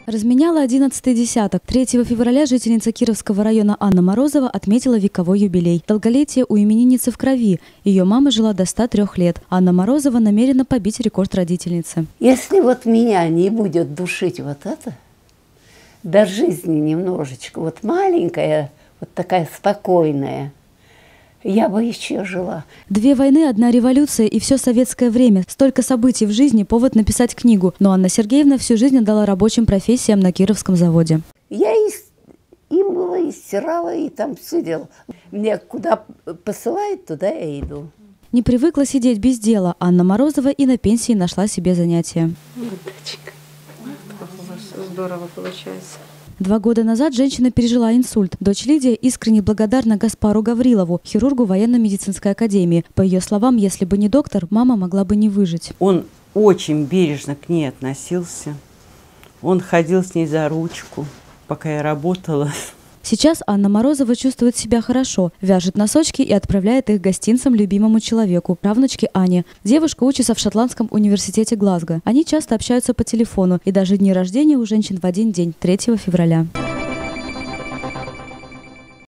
Разменяла 11-й десяток. 3 февраля жительница Кировского района Анна Морозова отметила вековой юбилей. Долголетие у именинницы в крови. Ее мама жила до 103 лет. Анна Морозова намерена побить рекорд родительницы. Если вот меня не будет душить вот это, до жизни немножечко, вот маленькая, вот такая спокойная, я бы еще жила. 2 войны, 1 революция и все советское время. Столько событий в жизни, повод написать книгу. Но Анна Сергеевна всю жизнь отдала рабочим профессиям на Кировском заводе. Я и мыла, и стирала, и там все делала. Меня куда посылают, туда я иду. Не привыкла сидеть без дела. Анна Морозова и на пенсии нашла себе занятие. Дочка, у вас здорово получается. 2 года назад женщина пережила инсульт. Дочь Лидия искренне благодарна Гаспару Гаврилову, хирургу военно-медицинской академии. По ее словам, если бы не доктор, мама могла бы не выжить. Он очень бережно к ней относился. Он ходил с ней за ручку, пока я работала. Сейчас Анна Морозова чувствует себя хорошо, вяжет носочки и отправляет их гостинцам любимому человеку, правнучке Ане. Девушка учится в шотландском университете Глазго. Они часто общаются по телефону, и даже дни рождения у женщин в один день, 3 февраля.